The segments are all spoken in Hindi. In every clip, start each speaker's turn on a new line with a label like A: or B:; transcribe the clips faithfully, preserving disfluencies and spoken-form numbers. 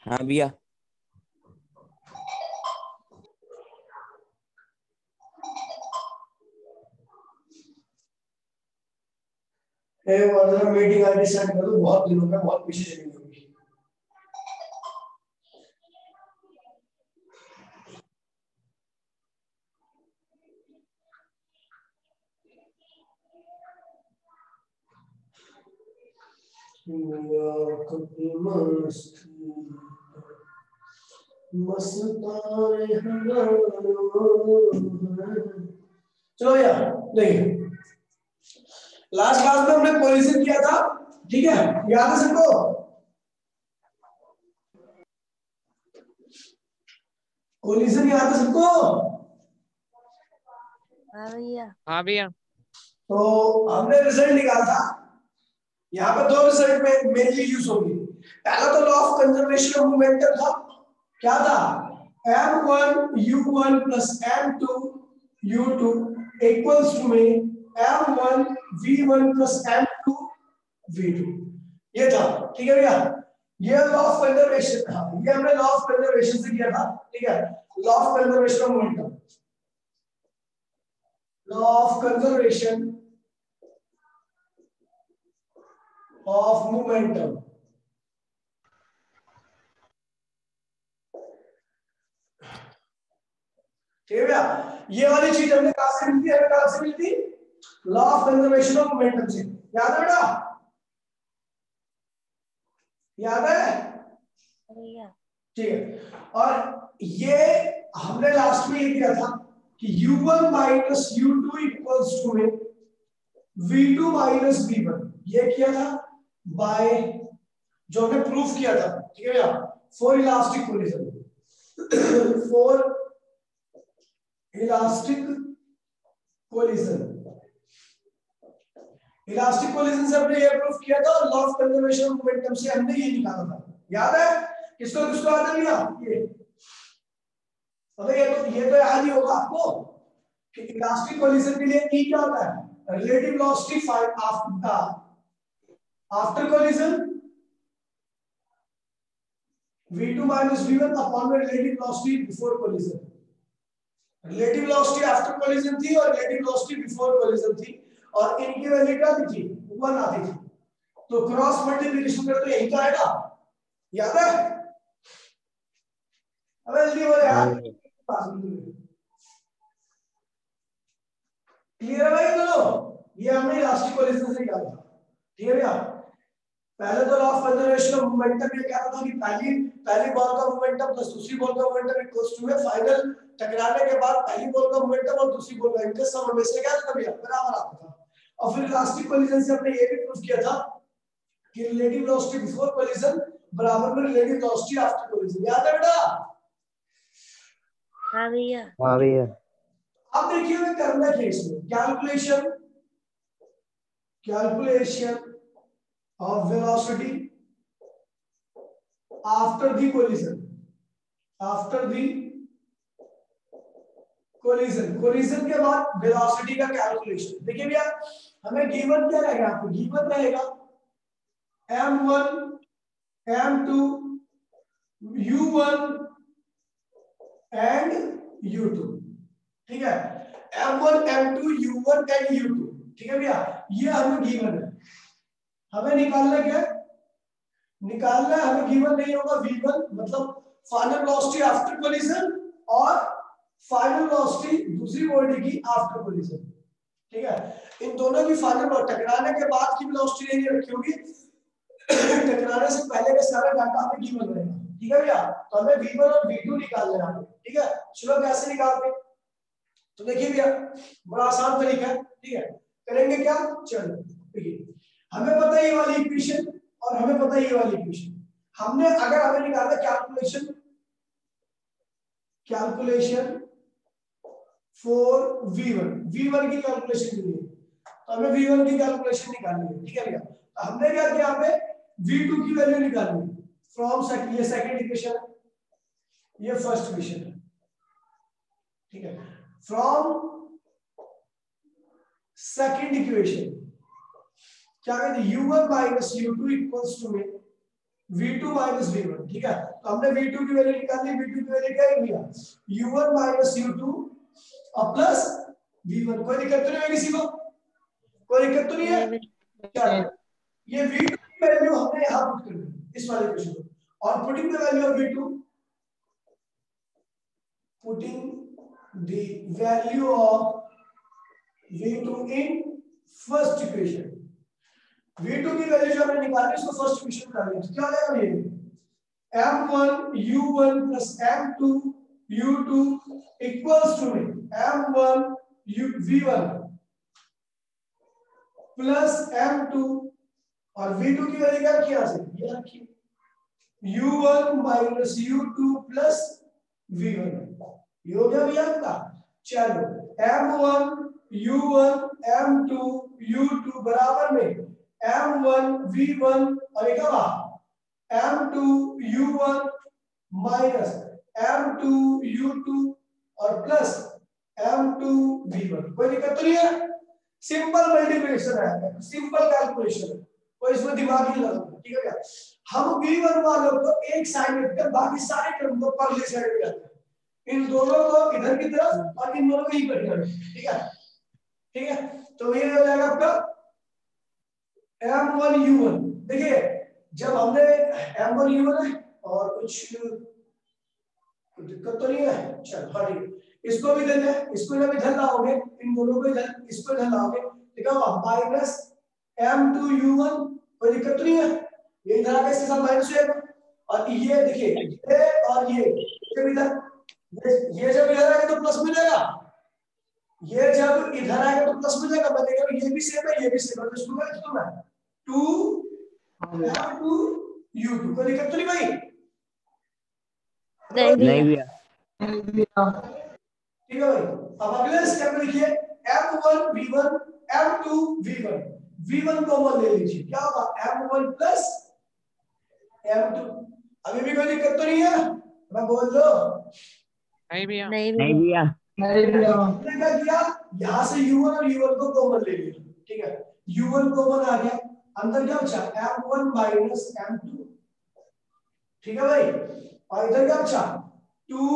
A: हाँ भैया।
B: मीटिंग आईडी सेट कर दो, बहुत दिनों में बहुत पीछे चली होगी। चलो यार देखिए, लास्ट क्लास में हमने कोलिजन किया था, ठीक है, याद है सबको? कोलिजन याद है सबको?
C: हाँ भैया।
D: हाँ भैया।
B: तो हमने रिजल्ट निकाला था, यहाँ पे दो रिजल्ट में मेनली यूज होंगे। पहला तो law of conservation of momentum था, क्या था? M one U one plus M two U two equals to में M one V one plus M two V two, ये था, ठीक है भैया। ये लॉ ऑफ कंजर्वेशन था, ये हमने लॉ ऑफ कंजर्वेशन से किया था, ठीक है। Law of conservation of momentum, law of conservation of momentum, ठीक है भैया। ये वाली चीज हमने कहां से मिलती है? हमें कहां से मिलती? Law of conservation of momentum से। याद है बेटा? याद है?
C: भैया
B: ठीक है। और ये हमने लास्ट में ये किया था कि U one minus U two equals to में V two minus V one, ये किया था बाय, जो हमने प्रूफ किया था, ठीक है भैया, for elastic collision, for elastic collision, elastic collision से हमने ये प्रूफ किया था, और law of conservation of momentum से हमने ये निकाला था। याद है? किसको किसको याद है भैया? ये अबे ये तो ये तो याद ही होगा आपको कि इलास्टिक कोलिजन के लिए ई क्या होता है? Relative velocity after after collision V two minus V one upon the relative velocity before collision। Relative velocity after collision थी और रिलेटिव वेलोसिटी बिफोर कोलिजन थी, और इनकी वैल्यू क्या थी? वन आती थी। तो क्रॉस मल्टीप्लिकेशन करते यही तो आएगा, याद है? अबे जल्दी बोले यार, क्लियर है भाई दोनों? ये हमने इलास्टिक कोलिजन से किया था, ठीक है भैया। पहले तो law of conservation of momentum ये क्या था कि पहली पहली बॉल का मोमेंटम प्लस दूसरी बॉल का मोमेंटम इक्वल्स टू है फाइनल टकराने के बाद पहली बॉल का मोमेंटम और दूसरी बॉल का इनका सम हमेशा क्या था भैया? बराबर आता था। और फिर इलास्टिक कोलिजन से हमने ये भी प्रूव किया था कि रिलेटिव वेलोसिटी बिफोर कोलिजन बराबर में रिलेटिव वेलोसिटी आफ्टर कोलिजन। याद है बेटा?
C: हाँ भैया।
A: हाँ भैया।
B: अब देखिए मैं करना क्या इसमें, calculation calculation of velocity after the collision, after the collision, collision के बाद वेलोसिटी का कैलकुलेशन। देखिए भैया, हमें गिवन क्या रहेगा? आपको गिवन रहेगा M one M two U one and U two, ठीक है। M one M two U one and U two, ठीक है भैया, ये हमें गिवन है। हमें निकालना क्या है? निकालना है हमें गिवन नहीं होगा वी वन, मतलब फाइनल वेलोसिटी आफ्टर कोलिजन, और फाइनल वेलोसिटी दूसरी बॉडी की आफ्टर कोलिजन, ठीक है। इन दोनों की फाइनल टकराने के बाद की वेलोसिटी नहीं रखी होगी, टकराने से पहले का सारा डाटा हमें गिवन रहेगा, ठीक है भैया। तो हमें वी वन और वी टू निकालना है, ठीक है। चलो कैसे निकालते? तो देखिए भैया, बड़ा आसान तरीका है, ठीक है। करेंगे क्या? चलो देखिए, हमें पता है ये वाली इक्वेशन और हमें पता है ये वाली इक्वेशन। हमने अगर हमें निकालना calculation calculation for V one, V one की कैलकुलेशन के लिए, तो हमें वी वन की कैलकुलेशन निकालनी है, ठीक है भैया। तो हमने क्या किया? यहाँ पे वी टू की वैल्यू निकालनी है फ्रॉम सेकंड, ये सेकंड इक्वेशन है, ये फर्स्ट इक्वेशन है, ठीक है। फ्रॉम सेकंड इक्वेशन क्या कहते हैं? u one minus u two equals to में V two minus V one, ठीक है। तो हमने V टू की वैल्यू निकाली, V टू की वैल्यू क्या है भैया, U one minus U two और प्लस V वन। कोई दिक्कत तो नहीं है किसी को, कोई दिक्कत तो नहीं है? चलो ये V टू की वैल्यू हमने यहां पुट कर दी इस वाले क्वेश्चन में, और putting the value of V two, putting the value of V two in first equation. V two की वैल्यू जो हमने निकाली उसको फर्स्ट इक्वेशन में डालेंगे, क्या आ जाएगा ये M one U one plus M two U two equals to M one U V one plus M two और V टू की वैल्यू क्या रखी यहां से, ये रखी U one minus U two plus V one. ये हो गया भैया आपका। चलो M one U one M two U two बराबर में M वन V वन और एक क्या M two U one minus M two U two और plus M two V one. कोई दिक्कत तो नहीं है? सिंपल मल्टीप्लिकेशन है, सिंपल कैलकुलेशन है, कोई इसमें दिमाग नहीं लगाना, ठीक है क्या? हम V वन वालों को एक साइड में रखकर बाकी सारे टर्म को परले साइड में रखते हैं, इन दोनों को इधर की तरफ और इन दोनों को यहीं पर रखते हैं, ठीक है? ठीक है, तो ये हो जाएगा आपका M वन U वन। देखिए जब हमने M वन U वन है और कुछ कुछ दिक्कत तो नहीं है, चलो हाँ ठीक है, इसको भी इधर है, इसको जब इधर लाओगे इन दोनों को इधर, इसको इधर लाओगे ठीक है, minus M two U one, कोई दिक्कत तो नहीं है, ये इधर आके इसके साथ माइनस हो जाएगा, और ये देखिए ये और ये जब इधर ये जब इधर आएगा तो प्लस मिलेगा, ये जब इधर आएगा तो प्लस मिलेगा, मैं देखा ये भी सेम है ये भी सेम है, तो इसको मैं लिख दूंगा two M two U two, कोई दिक्कत तो नहीं भाई?
C: नहीं
A: नहीं
C: भैया।
A: भैया।
B: ठीक है भाई, अब अगले स्टेप में लिखिए M one V one M two V one, V one common ले लीजिए, क्या होगा M one plus M two. अभी भी कोई दिक्कत तो नहीं है, मैं बोल दो?
D: नहीं भैया।
C: नहीं
A: नहीं
C: भैया।
A: भैया। नहीं भैया।
B: हमने क्या किया, यहां से U वन और U वन को कॉमन ले लिया, ठीक है, U वन कॉमन आ गया, अंदर क्या बचा M one minus M two, ठीक है भाई, और इधर क्या बचा two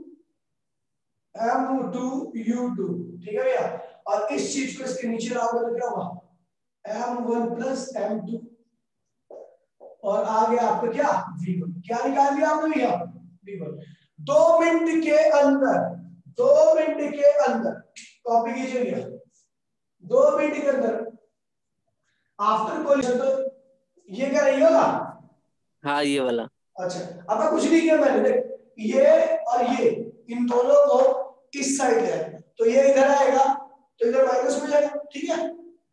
B: M two U two, ठीक है भैया, और इस चीज को इसके नीचे लाओगे तो क्या होगा M one plus M two और आ गया आपका क्या V वन। क्या निकाल दिया आपने भैया V वन। दो मिनट के अंदर, दो मिनट के अंदर कॉपी कीजिए भैया, दो मिनट के अंदर आफ्टर कोलिशन, तो ये क्या नहीं होगा?
E: हाँ ये वाला।
B: अच्छा अब मैं कुछ नहीं किया मैंने, देख ये और ये इन दोनों को इस साइड है, तो ये इधर आएगा तो इधर माइनस हो जाएगा, ठीक है?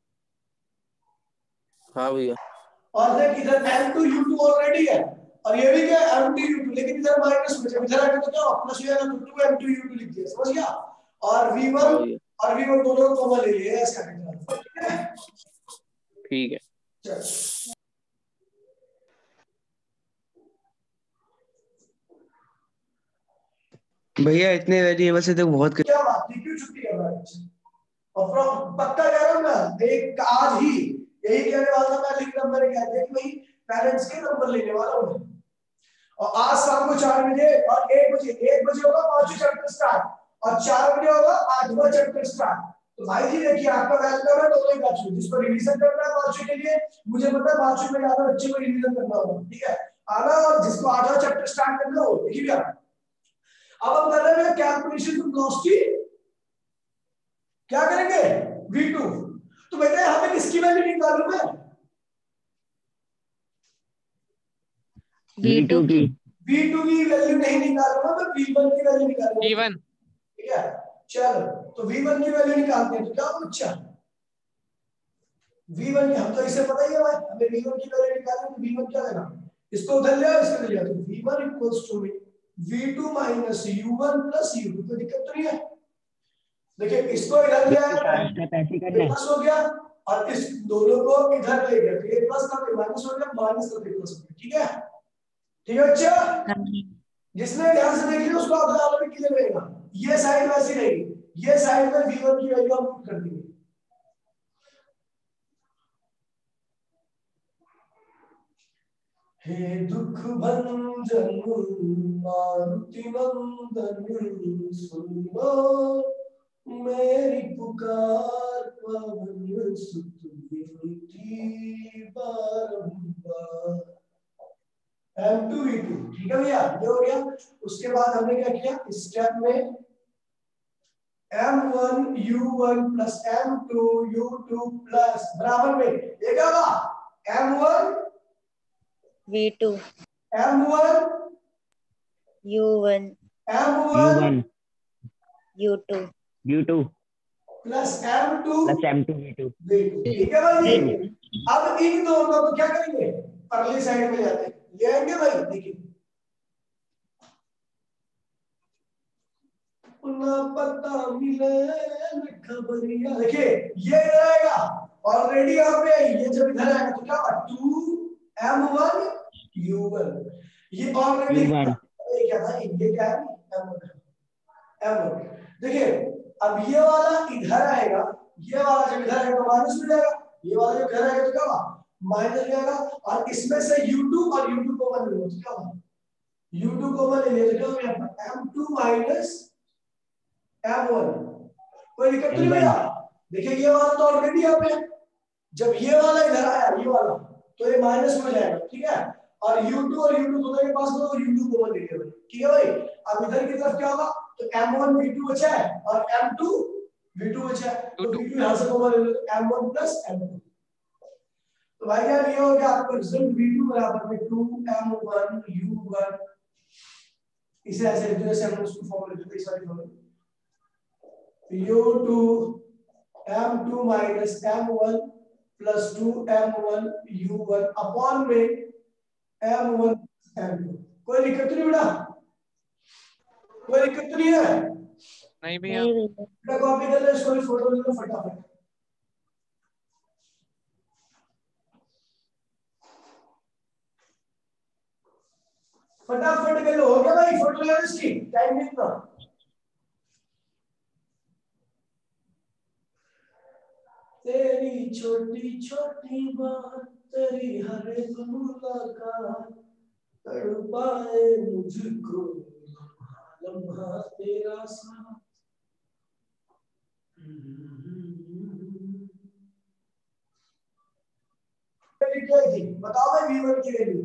E: हाँ भैया।
B: और देख इधर M two U two already है और ये भी क्या M टू U टू, लेकिन इधर माइनस हो जाएगा, इधर आएगा तो क्या प्लस हो जाएगा, तो two M two U two लिख दिया, समझ गया? और V वन और V वन दोनों को कॉमन ले लिया ऐसे आगे, ठीक है?
E: ठीक है।
B: चल
A: भैया इतने वेरिएबल से तो बहुत
B: क्या बात थी, क्यों छुट्टी कर रहा है? और फ्रॉम पक्का कह रहा हूं ना, एक आज ही यही कहने वाला था, मैं लिख नंबर क्या दिया कि भाई पेरेंट्स के नंबर लेने वाला हूं, और आज शाम को चार बजे और एक बजे एक बजे होगा पांचवा चैप्टर स्टार्ट और चार बजे होगा आठवां चैप्टर स्टार्ट। तो भाई जी देखिए आपका वेलकम है दोनों ही बैच में, जिसको रिवीजन करना है पांचवे के लिए, मुझे पता है पांचवे में ज्यादा बच्चे को रिवीजन करना होगा, ठीक है आना, और जिसको आठवां चैप्टर स्टार्ट करना हो देखिए भैया। अब हम कर रहे हैं कैलकुलेशन टू वेलोसिटी, क्या करेंगे V टू, तो बेटा यहां पे किसकी वैल्यू निकालूं मैं?
C: V टू की।
B: V टू की वैल्यू नहीं निकालूंगा, मैं V वन की वैल्यू निकालूंगा,
D: V वन।
B: ठीक है चलो, तो V वन की वैल्यू निकालते हैं, तो क्या होगा बच्चा V वन की, हम तो इसे पता ही है भाई, हमें V वन की वैल्यू निकालनी, तो V वन क्या लेना, इसको उधर ले आओ इसको उधर ले आओ, तो V one equals to V two minus U one plus U two, कोई दिक्कत तो नहीं है? देखिए इसको इधर ले आया प्लस हो गया और इस दोनों को इधर ले गया, तो ये प्लस का माइनस हो गया, माइनस का प्लस हो गया, ठीक है? ठीक है बच्चा, जिसने ध्यान से देख लिया उसको अपना आगे क्लियर रहेगा। ये साइड वैसी रहेगी, ये साइड में V वन की वैल्यू हम पुट कर देंगे, हे दुख भंजन मारुति नंदन सुनो मेरी पुकार पवन सुत विनती बारंबार। एम टू वी टू, ठीक है भैया, ये हो गया। उसके बाद हमने क्या किया इस स्टेप में, M one U one plus M two U two plus बराबर में ये क्या होगा M one
C: V two
B: M one
C: U one
B: M
F: U
B: one
F: one
C: U two
F: U two
B: plus M two
F: plus M two V two.
B: ठीक है भाई जी। अब इन दोनों को क्या करेंगे, परली साइड में जाते हैं, ले आएंगे भाई। देखिए ना पता मिले न खबरिया, देखिए ये इधर आएगा ऑलरेडी यहाँ पे, ये जब इधर आएगा तो क्या होगा two M one U one, ये ऑलरेडी क्या था, ये क्या है एम वन एम वन। देखिए अब ये वाला इधर आएगा, ये वाला जब इधर आएगा तो माइनस हो जाएगा, ये वाला जब इधर आएगा तो क्या होगा माइनस हो जाएगा, और इसमें से यू टू और यू टू कॉमन ले लो तो क्या होगा यू टू कॉमन ले लिया तो क्या होगा M two minus M one. कोई दिक्कत नहीं भैया। देखिए ये वाला तो ऑलरेडी यहाँ पे, जब ये वाला इधर आया ये वाला तो ये माइनस हो जाएगा, ठीक है, और यू टू और यू टू दोनों के पास तो यू टू कॉमन ले लिया भाई, ठीक है भाई। अब इधर की तरफ क्या होगा तो एम वन वी टू बचा है और एम टू वी टू बचा है, तो वी टू यहां से कॉमन ले लो तो M one plus M two. तो भाई यार ये हो गया आपका रिजल्ट वी टू बराबर में two M one U one. इसे ऐसे लिख दो जैसे हमने उसको फॉर्मूला लिखा था इस वाली formula, U two M two minus M one plus two M one U one upon में एम वन एम टू। कोई दिक्कत नहीं बेटा, कोई दिक्कत नहीं है?
D: नहीं भैया।
B: बेटा कॉपी कर ले, इसको फोटो ले लो फटाफट। फटाफट कर लो, हो गया भाई, फोटो ले लो इसकी, टाइम नहीं इतना। तेरी छोटी छोटी बात तेरी हर एक मुलाकात तड़पाए मुझको लम्हा तेरा साथ। बताओ भाई वी वन की value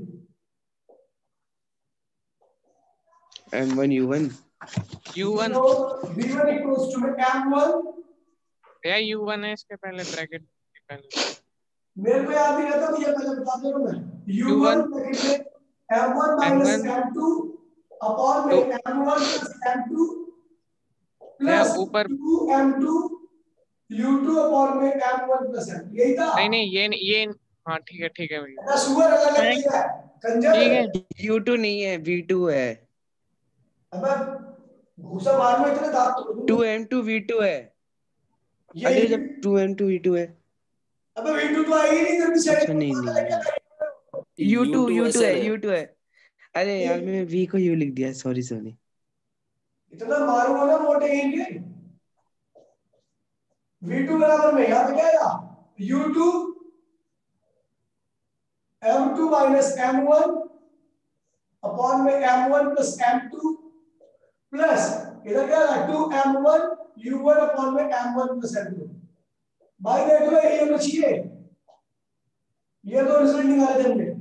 A: M one U one
D: U one
B: V one equals to M one,
D: भैया यू वन है इसके पहले ब्रैकेट के पहले।
B: मेरे को याद नहीं रहता, मुझे पहले बता दे रहा हूं मैं। यू वन ब्रैकेट में M one minus M two upon में M one plus M two plus
D: ऊपर
B: two M two U two upon में एम वन प्लस एम, यही था।
D: नहीं नहीं ये ये हाँ ठीक है ठीक है भैया।
B: ना सुअर अलग अलग किया है कंजर,
D: ठीक है
A: यू टू नहीं है वी टू है।
B: अबे घुसा मार में इतने दांत तोड़ दूं।
A: Two M two V two है। अरे जब two M two V two है,
B: अबे वी टू तो आएगी नहीं तेरे से।
A: अच्छा नहीं नहीं यू टू यू टू है यू टू है। अरे यार मैंने वी को यू लिख दिया, सॉरी सॉरी।
B: इतना मारूंगा ना मोटे इनके। वी टू बराबर में यहाँ पे क्या आएगा U two M two minus M one upon में M one plus M two plus इधर क्या है two M one U one upon में M one plus M two. भाई देख लो यही होना चाहिए, ये दो रिजल्ट निकाले थे हमने,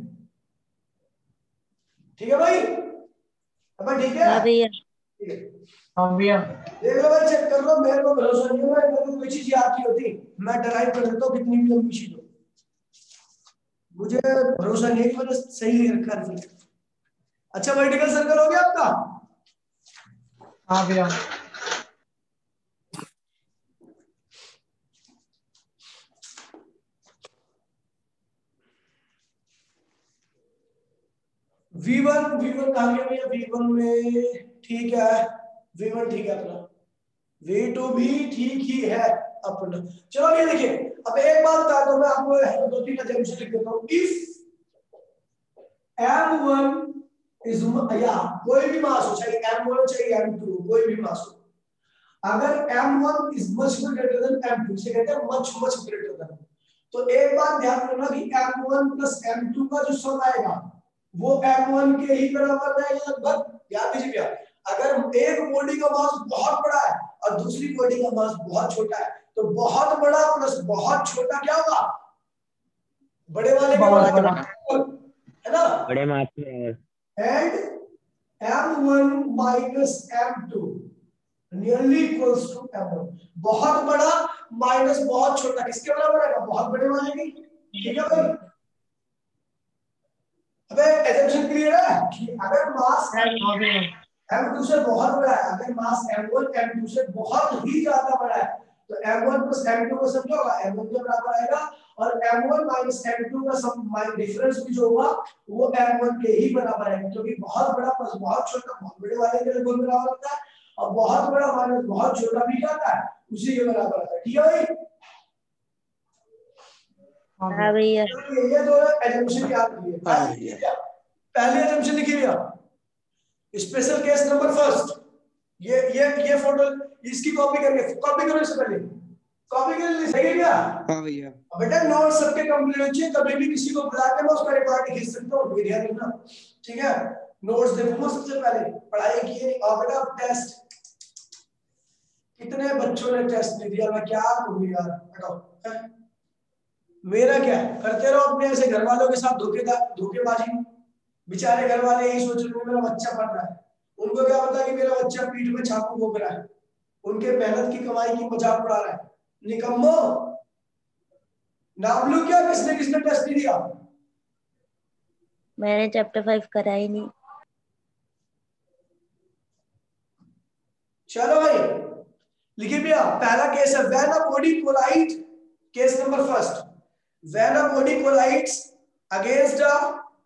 B: ठीक है भाई। अब ठीक है
C: हाँ भैया।
B: हाँ भैया देख लो भाई, चेक कर लो, मेरे को भरोसा नहीं है, मेरे को कोई चीज याद नहीं होती, मैं ड्राइव कर देता हूँ कितनी भी लंबी चीज हो, मुझे भरोसा नहीं है कि मैंने सही रखा रिजल्ट। अच्छा वर्टिकल सर्कल हो गया आपका? हाँ भैया। वी वन वी वन कहा गया भैया, वी वन में ठीक है, वी वन ठीक है अपना, वी टू भी ठीक ही है अपना। चलो ये देखिए, अब एक बात बता दो मैं आपको, दो तीन एग्जांपल लिख देता हूं। इफ एम वन इज या कोई भी मास हो, चाहे एम वन चाहे एम टू कोई भी मास हो, अगर M one is much greater than M two, इसे कहते हैं मच मच ग्रेटर देन, तो एक बात ध्यान रखना कि M one plus M two का जो सम आएगा वो एम वन के ही बराबर रहेगा लगभग। याद दीजिए भैया, अगर एक बॉडी का मास बहुत बड़ा है और दूसरी बॉडी का मास बहुत छोटा है तो बहुत बड़ा प्लस बहुत छोटा क्या होगा? बड़े वाले का
C: बहुत बड़ा।
B: है ना?
F: बड़े मास में।
B: And M one minus M two nearly equals to M one. बहुत बड़ा माइनस बहुत छोटा किसके बराबर है? बहुत बड़े वाले की। ठीक है भाई? अबे एजम्पशन क्लियर है कि अगर मास एम टू से बहुत बड़ा है, अगर mass M one M two से बहुत ही ज्यादा बड़ा है तो M one plus M two का सम क्या होगा? एम वन के बराबर आएगा और M one minus M two का सम डिफरेंस भी जो होगा वो एम वन के ही बराबर है, क्योंकि बहुत बड़ा प्लस बहुत छोटा बहुत बड़े वाले के लगभग बराबर होता है और बहुत बड़ा माइनस बहुत छोटा भी जाता है उसी के बराबर होता है। ठीक है भाई?
C: हाँ भैया।
B: ये दोनों एजम्पशन याद रखिए। पहली एजम्पशन लिखिए भैया, स्पेशल केस नंबर फर्स्ट। ये ये ये फोटो इसकी कॉपी करके कॉपी करो, इससे पहले कॉपी कर ली। सही है क्या?
A: हाँ भैया।
B: बेटा नोट सबके कंप्लीट हो चाहिए, कभी भी किसी को बुला के मैं उसका रिकॉर्ड खींच सकता हूँ, ये ध्यान रखना। ठीक है? नोट्स देखूंगा सबसे पहले, पढ़ाई की नहीं। और बेटा टेस्ट, कितने बच्चों ने टेस्ट नहीं दिया? मैं क्या कहूँ यार, बताओ मेरा क्या है? करते रहो अपने ऐसे घर वालों के साथ धोखेदार धोखेबाजी। बेचारे घर वाले यही सोच रहे हैं मेरा बच्चा पढ़ रहा है, उनको क्या पता कि मेरा बच्चा पीठ में चाकू भोग रहा है, उनके मेहनत की कमाई की मजाक उड़ा रहा है। निकम्मो, नाम लो क्या? किसने किसने टेस्ट नहीं दिया?
C: मैंने चैप्टर फाइव करा ही नहीं।
B: चलो भाई लिखिए भैया, पहला केस है when a body collide. Case number first, when a body collides against a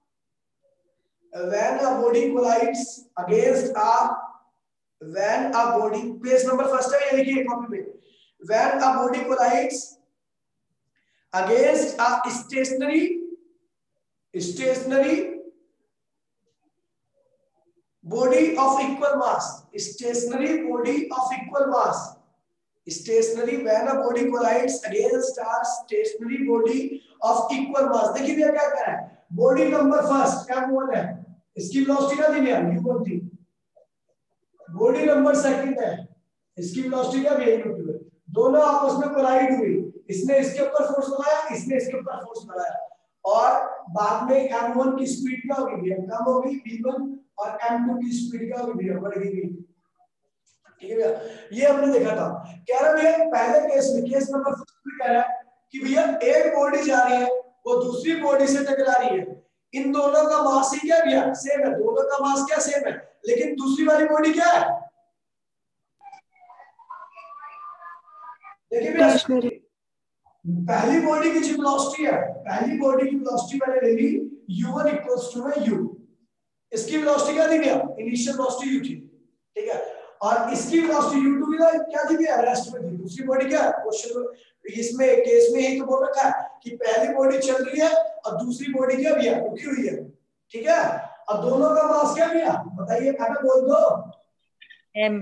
B: when a body collides against a when a body page number first है, ये लिखिए कॉपी पे। when a body collides against a stationary stationary body of equal mass stationary body of equal mass stationary when a body collides against a stationary body of equal mass। देखिए भैया क्या कह रहा है? Body number first M one है, इसकी वेलोसिटी क्या दी है? यू वन थी। बॉडी नंबर सेकंड है, इसकी वेलोसिटी क्या है? यू टू है। दोनों आपस में कोलाइड हुई, इसने इसके ऊपर फोर्स लगाया, इसने इसके ऊपर फोर्स लगाया और बाद में एम वन की स्पीड क्या होगी? कम होगी वी वन और एम टू की स्पीड क्या होगी? बढ़ेगी। ठीक है भैया? ये हमने देखा था। कह रहा भैया पहले केस में, केस नंबर फर्स्ट में कह रहा है कि भैया एक बॉडी जा रही है, वो दूसरी बॉडी से टकरा रही है, इन दोनों का मास ही क्या भैया? सेम है। दोनों का मास क्या सेम है, लेकिन दूसरी वाली बॉडी क्या है? देखिए भैया पहली बॉडी की जो वेलोसिटी है, पहली बॉडी की वेलोसिटी मैंने ले ली यू वन इक्वल्स टू है यू। इसकी वेलोसिटी क्या थी भैया? इनिशियल वेलोसिटी यू थी। ठीक है? और इसकी वेलोसिटी यू टू क्या थी भैया? रेस्ट में थी। दूसरी बॉडी क्या है? क्वेश्चन इसमें केस में यही तो बोल रखा है कि पहली बॉडी चल रही है और दूसरी बॉडी क्या भैया? रुकी हुई है। ठीक है? और दोनों का मास क्या भैया? बताइए, खाना बोल दो।
C: एम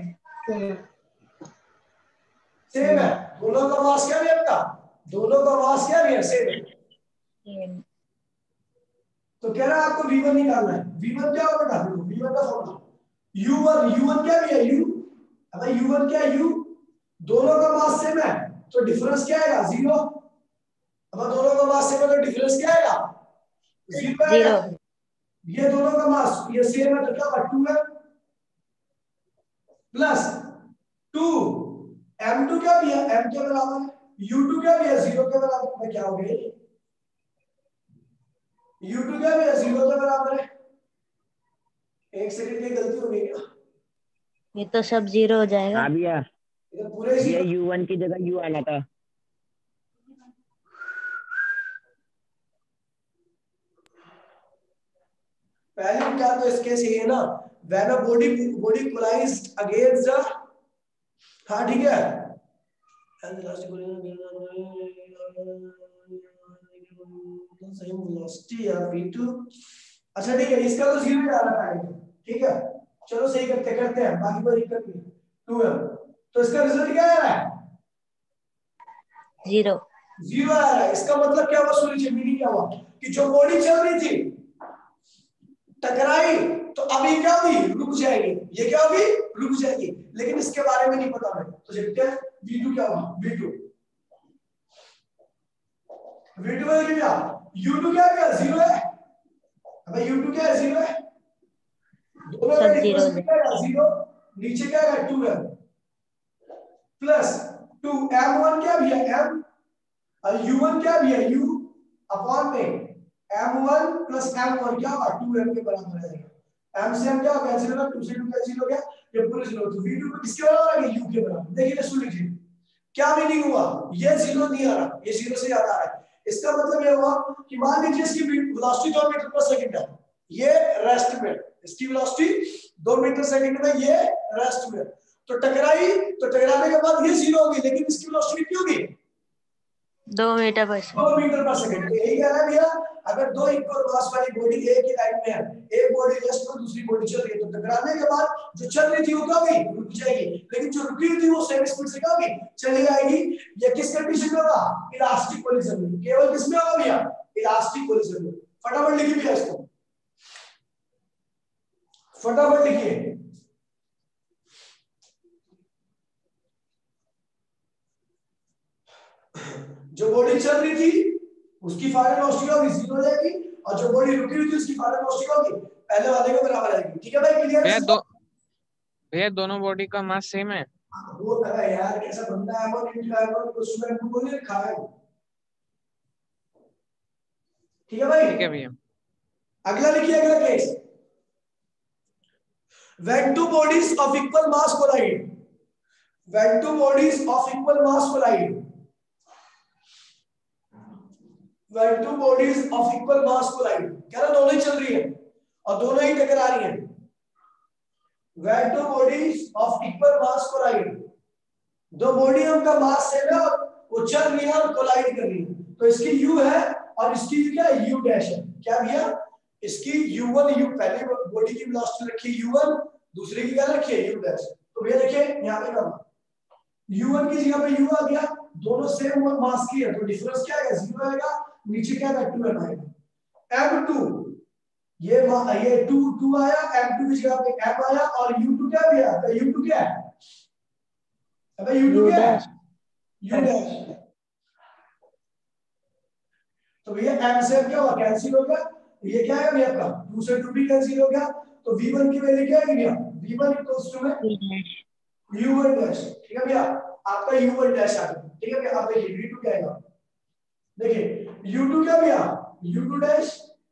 B: सेम है। दोनों का मास क्या भैया आपका? दोनों का मास क्या भैया? सेम है। तो कह रहा है आपको वी वन निकालना है। वी वन क्या होगा? वी वन का formula U one. U one क्या भैया? यू। अब यू वन क्या? यू। दोनों का मास सेम है तो डिफरेंस क्या आएगा? जीरो। अब दोनों का मास सेम है तो डिफरेंस क्या आएगा? जीरो आएगा। ये दोनों का मास ये सेम है तो क्या होगा? टू है प्लस टू। एम टू क्या भैया? एम के बराबर है। यू टू क्या भैया? जीरो के बराबर है। क्या हो गया? यू टू क्या भैया? जीरो के बराबर है। एक सेकंड की गलती हो गई क्या?
C: ये तो सब जीरो हो जाएगा।
F: हाँ भैया,
B: ये पूरे
F: ये यू वन की जगह यू आना था।
B: पहले क्या तो इसके से है ना, when a body body collides against the, हाँ ठीक है, same velocity या v टू। अच्छा ठीक है, इसका तो जीरो आ रहा है। ठीक है चलो सही करते करते हैं, बाकी कोई दिक्कत नहीं। टू है तो इसका रिजल्ट क्या आ रहा है?
C: जीरो।
B: जीरो आ रहा है। इसका मतलब क्या हुआ? सुनिए मीनिंग क्या हुआ कि जो बॉडी चल रही थी टकराई तो अब ये क्या होगी, रुक जाएगी, ये क्या होगी, रुक जाएगी, लेकिन इसके बारे में नहीं पता हमें, तो देखते हैं वी टू क्या होगा, वी टू वी टू है क्या, यू टू क्या क्या जीरो है, अबे यू टू क्या है, जीरो है, दोनों का डिफरेंस क्या है, जीरो, नीचे क्या है, टू है, प्लस टू, एम वन क्या भी है, एम, और यू वन क्या भी है, यू अपॉन में M one plus M one क्या होगा, टू एम के बराबर आएगा, m से m क्या हो गया, जीरो, टू से टू कैंसिल हो गया, ये पूरे जीरो, तो v टू को किसके बराबर आ गया, u के बराबर, देखिए सुन लीजिए क्या मीनिंग हुआ, ये जीरो नहीं आ रहा, ये जीरो से ज्यादा आ रहा है, इसका मतलब ये हुआ कि मान लीजिए इसकी वेलोसिटी दो मीटर पर सेकंड है, ये रेस्ट में, इसकी वेलोसिटी दो मीटर सेकंड में, ये रेस्ट में, तो टकराई तो टकराने के बाद ये जीरो होगी, लेकिन इसकी वेलोसिटी कितनी होगी,
C: दो मीटर पर सेकंड,
B: दो मीटर पर सेकंड, यही कह रहा है भैया, अगर दो इक्वल मास वाली बॉडी एक ही लाइन में है, एक बॉडी रेस्ट में दूसरी बॉडी चल रही है, तो टकराने के बाद जो चल रही थी वो क्या होगी, रुक जाएगी, लेकिन जो रुकी हुई थी वो सेम स्पीड से क्या होगी, चली आएगी, ये किस कंडीशन में होगा, इलास्टिक कोलिजन में, केवल किसमें होगा भैया, इलास्टिक कोलिजन में, फटाफट लिखिए भैया इसको, फटाफट लिखिए, जो बॉडी चल रही थी उसकी फाइनल वेलोसिटी होगी जीरो हो जाएगी, और जो बॉडी रुकी हुई थी उसकी फाइनल वेलोसिटी होगी पहले वाले के बराबर आएगी, ठीक है भाई, क्लियर
D: भैया दो भैया दोनों बॉडी का मास सेम है,
B: वो कहा यार कैसा बंदा है, वो इंटू है वो स्टूडेंट को बोल रखा है, ठीक है भाई,
D: ठीक है भैया,
B: अगला लिखिए, अगला case, when two bodies of equal mass collide, when two bodies of equal mass collide, when two bodies of equal mass collide, कह रहा दोनों ही चल रही है और दोनों ही टकरा रही हैं, when two bodies of equal mass collide, दो बॉडी उनका मास सेम है और वो चल रही है और कोलाइड कर रही है, तो इसकी u है और इसकी क्या है, u डैश है, क्या भैया, इसकी u वन, u पहले बॉडी की वेलोसिटी रखी है u वन, दूसरे की क्या रखी है u डैश, तो भैया देखिए यहाँ पे क्या u वन की जगह पे u आ गया, दोनों सेम मास की है, तो डिफरेंस क्या आएगा, जीरो आएगा, नीचे क्या है, टू आएगा, एम टू, ये ये टू टू आया, एम टू की जगह पे m आया, और u टू क्या गया, तो u टू क्या है, अबे u टू क्या है, u डैश, तो भैया m से क्या हुआ, कैंसिल हो गया, ये क्या है भैया आपका, टू से टू भी कैंसिल हो गया, तो v वन की वैल्यू क्या है भैया, v वन इक्वल्स टू में u वन डैश, ठीक है भैया, आपका u वन डैश आ गया, ठीक है भैया, आप देखिए v टू क्या आएगा, देखिए u टू क्या भैया, u two dash,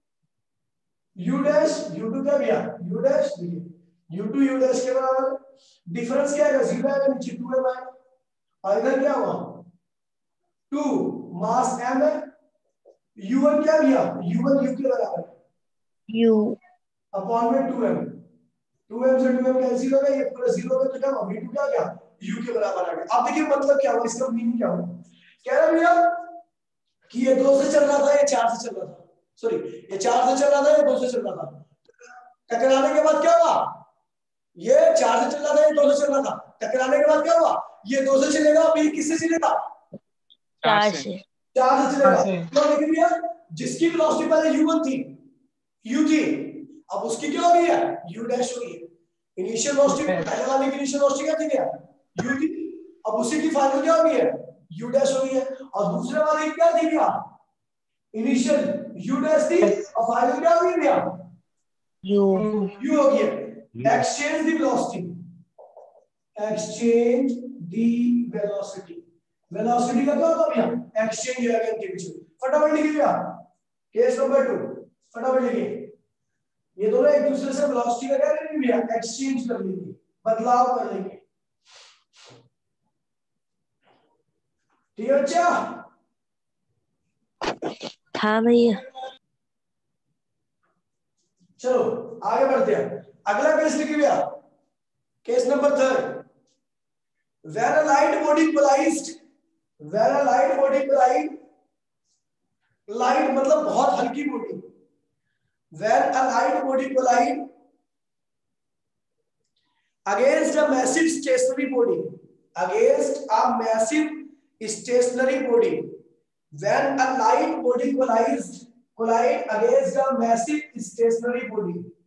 B: u dash, u two क्या भैया, u डैश, देखिए u टू u डैश के बराबर, डिफरेंस क्या आएगा, जीरो आएगा, नीचे टू m आएगा, और इधर क्या हुआ, टू मास m है, u वन क्या भैया, u वन u के बराबर,
C: u
B: अपॉन में टू एम, टू एम से टू एम कैंसिल हो गया, ये पूरा जीरो हो गया, तो क्या हुआ, v टू क्या आ गया, u के बराबर आ गया, अब देखिए मतलब क्या हुआ, इसका मीनिंग क्या हुआ, कह रहा भैया कि ये दो से चल रहा था, ये चार से चल रहा था, सॉरी ये चार से चल रहा था, ये दो से चल रहा था, टकराने के बाद क्या हुआ, ये चार से चल रहा था, ये दो से चल रहा था, टकराने के बाद क्या हुआ, ये दो से चलेगा, अब ये किससे चलेगा,
C: चार से,
B: चार से चलेगा, तो देखिए भैया जिसकी वेलोसिटी पहले u वन थी, u थी, अब उसकी क्या हो गई है, u डैश हो गई है, इनिशियल वेलोसिटी पहले वाले की इनिशियल वेलोसिटी क्या थी भैया, u थी, अब उसी की फाइनल क्या हो गई है, u डैश हो गई है, और दूसरे वाले की क्या थी भैया, इनिशियल u डैश थी और फाइनल क्या हो गई भैया,
C: u
B: u हो गई है, exchange the velocity, exchange the velocity, velocity का क्या होगा भैया, एक्सचेंज है इनके बीच में, फटाफट लिखिए भैया, केस नंबर टू, फटाफट लिखिए, ये दोनों एक दूसरे से वेलोसिटी का क्या करेंगे भैया, एक्सचेंज कर लेंगे, बदलाव कर लेंगे, ठीक है बच्चा,
C: हाँ भैया,
B: चलो आगे बढ़ते हैं, अगला केस लिखिए भैया, case number third, when a light body collided, when a light body collide, light मतलब बहुत हल्की body, when a light body collide against a massive stationary body, against a massive stationary body, when a light body collides collide against a massive stationary body,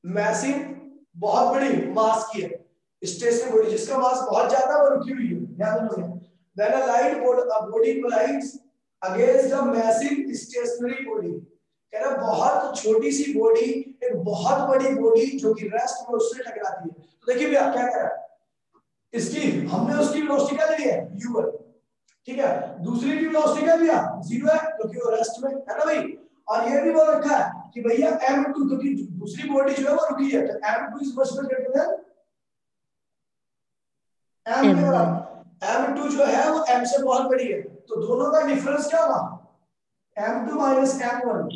B: massive बहुत बड़ी मास की है, स्टेशनरी बॉडी जिसका मास बहुत ज्यादा वो रुकी हुई है, याद रखना। When a light body collides against a massive stationary body, कह रहा बहुत छोटी सी बॉडी एक बहुत बड़ी बॉडी जो कि रेस्ट में उससे टकराती है। तो देखिए भैया क्या कर रहा है, इसकी हमने उसकी वेलोसिटी क्या ली है u वन, ठीक है, दूसरी की वेलोसिटी क्या लिया जीरो है क्योंकि वो रेस्ट में है ना भाई, और ये भी बोल रखा है कि भैया एम टू क्योंकि दूसरी बॉडी जो है वो रुकी है, तो M two is much more greater than M के बराबर, एम टू जो है वो m से बहुत बड़ी है, तो दोनों का डिफरेंस क्या होगा M two minus M one,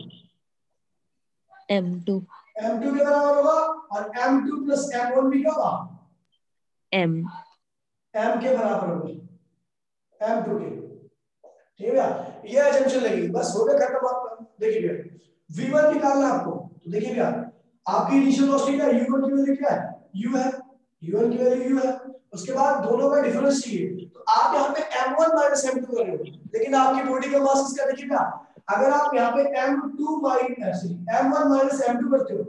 C: M two
B: M two के बराबर होगा, और M two plus M one भी क्या होगा
C: m
B: m के बराबर होगा एम टू के, ठीक है, ये एजम्पशन लगी, बस हो गया खत्म बात। देखिए भैया v वन निकालना है आपको, तो देखिए भैया आपकी इनिशियल वेलोसिटी का u वन की वैल्यू क्या है u है, u वन की वैल्यू u है, उसके बाद दोनों का डिफरेंस चाहिए, तो आप यहाँ पे M one minus M two कर रहे हो, लेकिन आपकी बॉडी का मास किसका, देखिए भैया अगर आप यहाँ पे M two minus M one minus M two करते हो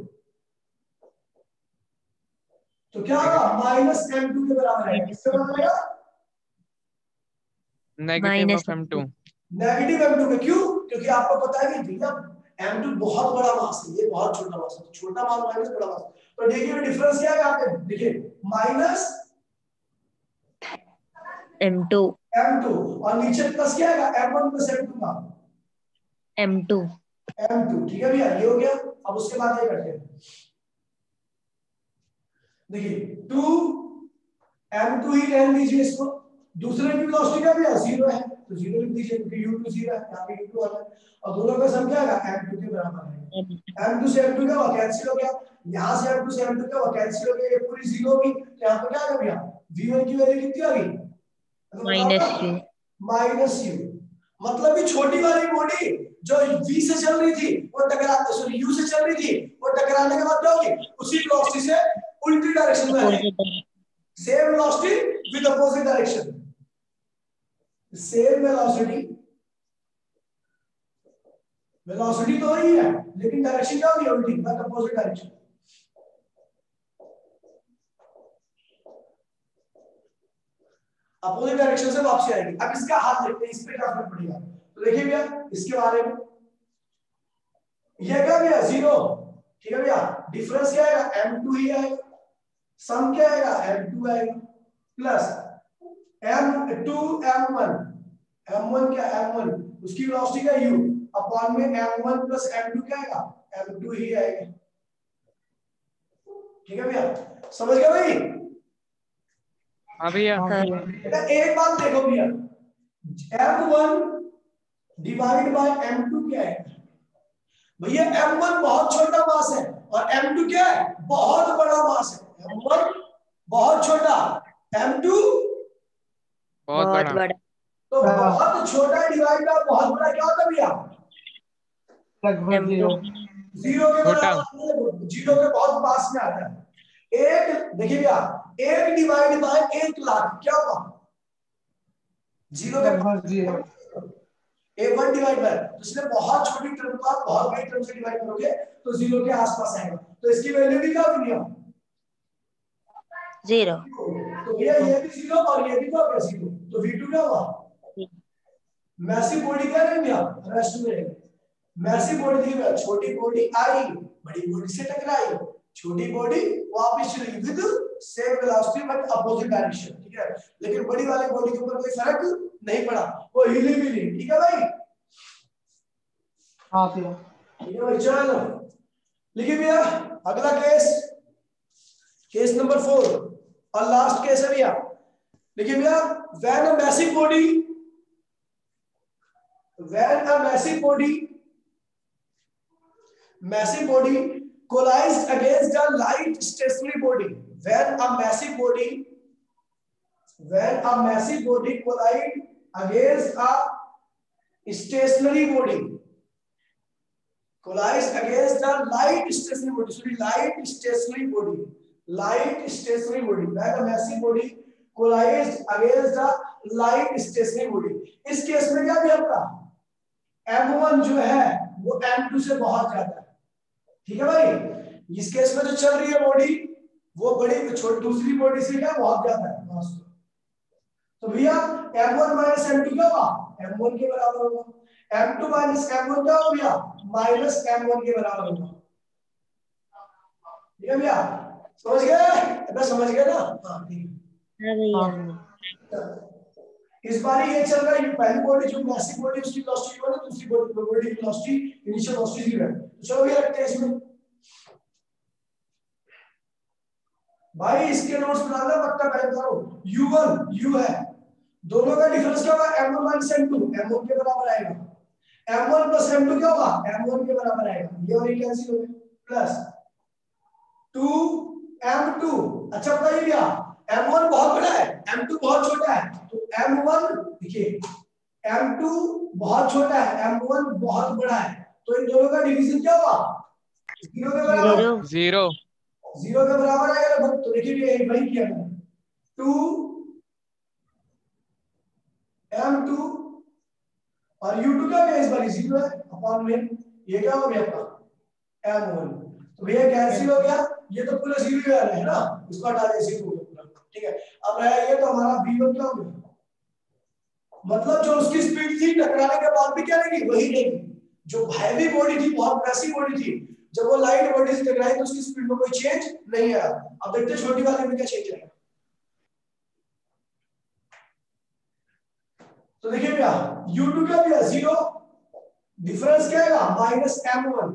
B: तो क्या होगा माइनस एम टू के बराबर है, किसके बराबर है
D: negative of M two,
B: negative M two के, क्यों, क्योंकि आपको पता है कि भैया एम टू बहुत बड़ा मास है, ये बहुत छोटा मास है, तो छोटा मास माइनस बड़ा मास, तो देखिए डिफरेंस क्या है यहाँ पे, देखिए minus
C: M two
B: M two और नीचे प्लस क्या है M one plus M two का
C: एम टू
B: एम टू, ठीक है भैया ये हो गया। अब उसके बाद ये करते हैं, देखिए टू एम टू ही रहने दीजिए इसको, दूसरे की वेलोसिटी का भी जीरो है तो जीरो लिख दीजिए क्योंकि u टू जीरो है, यहाँ पे u टू आ रहा है, और दोनों का सम क्या आएगा m टू के बराबर है, m टू से m टू क्या हुआ कैंसिल हो गया, यहाँ से m टू से m टू क्या हुआ कैंसिल हो गया, ये पूरी जीरो होगी, तो यहाँ पे क्या आ गया भैया v वन की वैल्यू कितनी आ गई
C: माइनस यू
B: माइनस u, मतलब कि छोटी वाली बॉडी जो v से चल रही थी वो टकरा सॉरी u से चल रही थी वो टकराने के बाद क्या होगी उसी वेलोसिटी से उल्टी डायरेक्शन में आएगी, same velocity with opposite direction, same velocity velocity तो वही है लेकिन डायरेक्शन क्या होगी उल्टी with opposite direction. Opposite direction से वापसी आएगी। अब इसका हाथ देखते हैं, इस पे क्या फर्क पड़ेगा, तो देखिए भैया इसके बारे में ये क्या भैया जीरो, ठीक है भैया डिफरेंस क्या आएगा एम टू ही आएगा, सम क्या आएगा एम टू आएगा plus M two M one, M one क्या एम वन उसकी वेलोसिटी का u अपॉन में M one plus M two क्या आएगा एम टू ही आएगा, ठीक है भैया समझ गए भाई।
D: हाँ भैया
B: बेटा एक बात देखो भैया M one divide by M two क्या है भैया, एम वन बहुत छोटा मास है और एम टू क्या है बहुत बड़ा मास है, एम वन बहुत छोटा एम टू
D: बहुत
C: बहुत
D: बड़ा,
C: बड़ा
B: तो बहुत छोटा डिवाइड बाय बहुत बड़ा क्या होता है भैया
C: एम टू
B: जीरो के बराबर, जीरो के बहुत पास में आता है। एक देखिए भैया एक डिवाइड बाय एक लाख क्या होगा जीरो के ए वन डिवाइड बाय, तो इसलिए बहुत छोटी टर्म को आप बहुत बड़ी टर्म से डिवाइड करोगे तो जीरो के आसपास आएगा, तो इसकी वैल्यू भी क्या होगी भैया
C: जीरो,
B: तो भैया ये भी जीरो और ये भी क्या होगा जीरो, तो वी टू क्या हुआ मैसिव बॉडी क्या रहेगी भैया रेस्ट में रहेगी, मैसिव बॉडी देखिए छोटी बॉडी आई बड़ी बॉडी से टकराई, छोटी बॉडी वापस चली with same velocity but opposite direction, ठीक है, लेकिन बड़ी वाली बॉडी के ऊपर कोई फर्क नहीं पड़ा, वो हिली भी नहीं, ठीक है भाई हाँ भैया ठीक है भाई। चलो लिखिए भैया अगला केस, केस नंबर फोर और लास्ट केस है भैया, लिखिए भैया when a massive body when a massive body massive body collides against a light stationary body, when a massive body when a massive body collide against a stationary body collides against a light stationary body sorry light stationary body light stationary body when a massive body collides against a light stationary body, इस केस में क्या भी आपका एम वन जो है वो एम टू से बहुत ज्यादा है, ठीक है भाई, इस केस में जो चल रही है बॉडी वो बड़ी छोटी दूसरी बॉडी से क्या बहुत ज्यादा है मास। तो भैया M one minus M two क्या होगा, एम वन के बराबर होगा। M two minus M one क्या होगा भैया, माइनस एम वन के बराबर होगा। ठीक है भैया, समझ गए? समझ गए ना? हाँ ठीक
C: हाँ भैया।
B: है। इस बार ये चल रहा है, ये पहली बॉडी जो मैसिव बॉडी उसकी वेलोसिटी वन है, दूसरी बॉडी बॉडी की वेलोसिटी इनिशियल वेलोसिटी जीरो है। तो चलो भैया रखते हैं इसमें। भाई इसके नोट्स बनाना पक्का, पहले करो। यू वन यू है, दोनों का डिफरेंस क्या होगा, M one minus M two, M one के बराबर आएगा। M one plus M two क्या होगा, एम वन के बराबर आएगा। ये और ये कैंसिल हो गए, प्लस टू एम टू। अच्छा बताइए भैया, एम वन बहुत बड़ा है, एम टू बहुत छोटा है, तो एम वन देखिए एम टू बहुत छोटा है, एम वन बहुत बड़ा है, तो इन दोनों का डिवीजन क्या होगा, जीरो के बराबर।
D: जीरो
B: जीरो के बराबर आएगा लगभग। तो देखिए ये वही किया मैंने, टू एम टू और यू टू क्या है, इस बार जीरो है अपॉन में, ये क्या हो गया आपका एम वन। तो भैया कैंसिल हो गया, ये तो पूरा जीरो ही आ रहा है ना, इसको हटा दे, जीरो हो गया पूरा। ठीक है, अब रहा ये, तो हमारा वी वन क्या हो गया, मतलब जो उसकी स्पीड थी टकराने के बाद भी क्या रहेगी, वही रहेगी। जो हैवी बॉडी थी, बहुत मैसिव बॉडी थी, जब वो लाइट बॉडी से टकराई तो उसकी स्पीड में कोई चेंज नहीं आया। अब देखते हैं छोटी वाली में क्या चेंज आएगा। तो देखिए भैया यू टू क्या भैया जीरो, डिफरेंस क्या आएगा minus M one,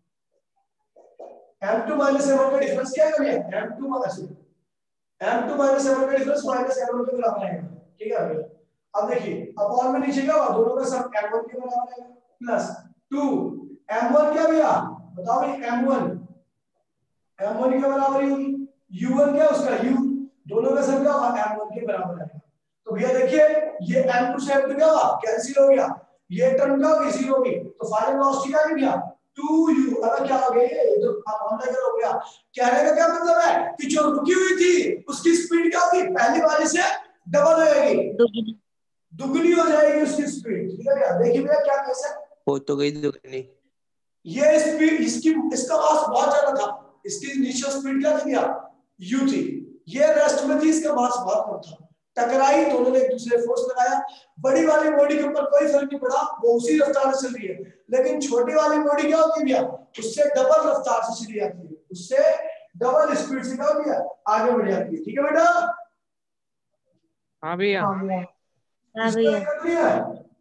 B: M two minus M one का डिफरेंस क्या आएगा भैया, M two minus M two minus M one का डिफरेंस माइनस एम वन के बराबर आएगा। ठीक है भैया, अब देखिए अपॉन में नीचे क्या होगा, दोनों का सम एम वन के बराबर आएगा, प्लस टू एम वन क्या भैया बताओ भाई, एम वन एम वन के बराबर ही होगी, यू वन क्या उसका u, दोनों का सम क्या होगा एम वन के बराबर आएगा। तो भैया देखिए ये एम टू से एम टू क्या होगा, कैंसिल हो गया, ये टर्म क्या होगी, जीरो होगी, तो फाइनल वेलोसिटी क्या है भैया टू यू। अब क्या हो गया, ये तो अंदर हो गया। कहने का क्या मतलब है कि जो रुकी हुई थी उसकी स्पीड क्या होगी, पहली वाली से डबल हो जाएगी, दुगनी हो जाएगी उसकी स्पीड। ठीक है भैया, देखिए भैया क्या कैसे
A: हो तो गई दुगनी।
B: ये स्पीड इसकी इसका मास बहुत ज्यादा था, इसकी इनिशियल स्पीड क्या थी भैया u थी, ये रेस्ट में थी, इसका मास बहुत कम था, टकराई, दोनों ने एक दूसरे फोर्स लगाया। बड़ी वाली बॉडी के ऊपर कोई फर्क नहीं पड़ा, वो उसी रफ्तार से चल रही है, लेकिन छोटी वाली बॉडी क्या होती है भैया, उससे डबल रफ्तार से चली जाती है, उससे डबल स्पीड से क्या होती है, आगे बढ़ जाती है। ठीक है बेटा?
D: हाँ भैया।
C: हाँ भैया।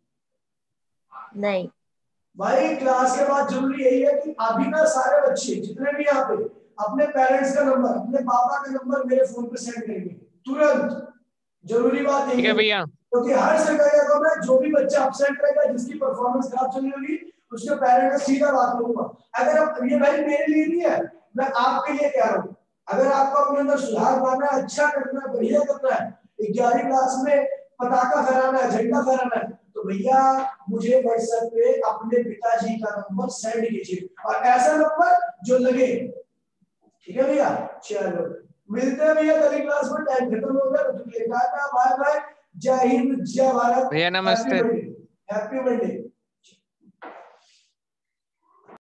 C: नहीं
B: भाई क्लास के बाद जरूरी यही है कि अभी ना सारे बच्चे जितने भी यहाँ पे अपने पेरेंट्स का नंबर, अपने पापा का नंबर मेरे फोन पे सेंड करेंगे तुरंत। जरूरी बात यही है
D: भैया,
B: क्योंकि तो हर जगह को मैं जो भी बच्चा अपसेंट रहेगा, जिसकी परफॉर्मेंस खराब चली होगी, उसके पेरेंट्स से सीधा बात करूंगा। अगर आप, ये भाई मेरे लिए नहीं है, मैं आपके लिए कह रहा हूँ, अगर आपको अपने अंदर सुधार पाना है, अच्छा करना है, बढ़िया करना है, ग्यारहवीं क्लास में पताका फहराना है, झंडा फहराना है, तो भैया मुझे व्हाट्सएप पे अपने पिताजी का नंबर सेंड कीजिए, और ऐसा नंबर जो लगे। ठीक है भैया, चलो मिलते हैं भैया अगली क्लास में, टाइम खत्म हो गया, तो टाटा बाय बाय, जय हिंद जय भारत,
D: भैया नमस्ते,
B: हैप्पी बर्थडे।